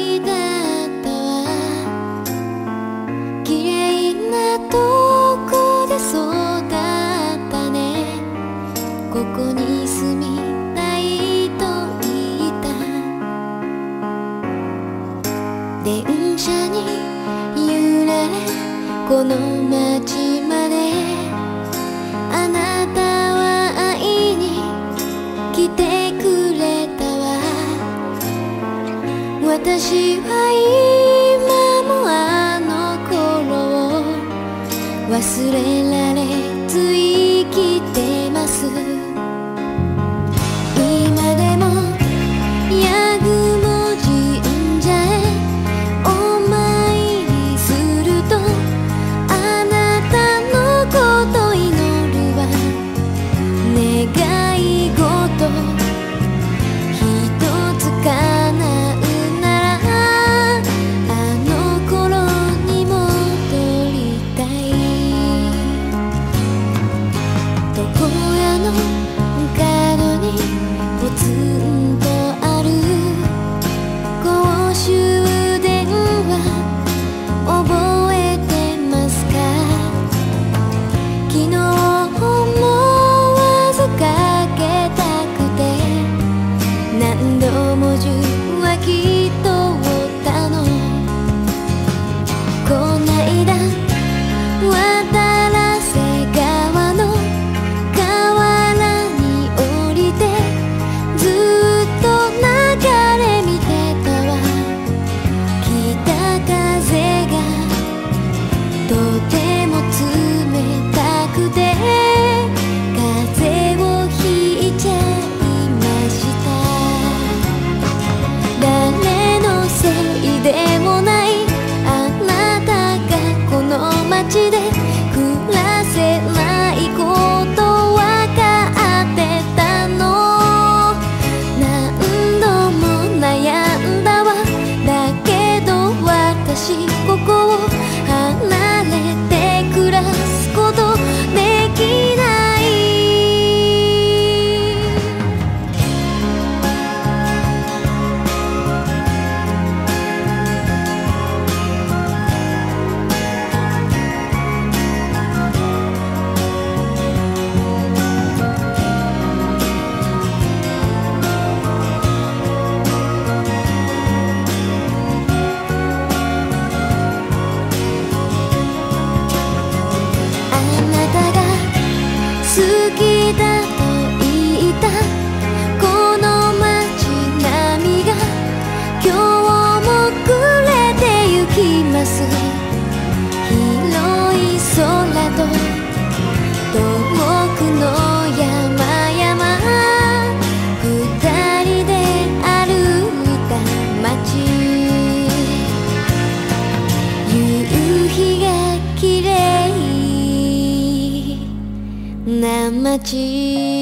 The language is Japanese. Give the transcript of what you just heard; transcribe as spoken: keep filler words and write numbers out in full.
だったわ。綺麗なとこで育ったね。ここに住みたいと言った。電車に揺られこの街まであなたは会いに来てくれたわ。私は今もあの頃を忘れられず生きてます。今でも八雲神社へお参りするとあなたのこと祈るわ。願い事一つ叶うならあの頃に戻りたい。床屋の角にポツンとある公衆電話覚えてますか？昨日思わずかけたくて何度も受話器通ったの。こないだ渡良瀬川の河原に降りてずっと流れ見てたわ。北風がとても冷たくて風邪をひいちゃいました。誰のせいでもないあなたがこの街で暮らせないことわかってたの。何度も悩んだわ。だけど私ここを離れて暮らすことできない。あなたが好きだと言ったこの街並みが今日も暮れてゆきます。広い空と遠くの山々二人で歩いた街。夕日が綺麗な街。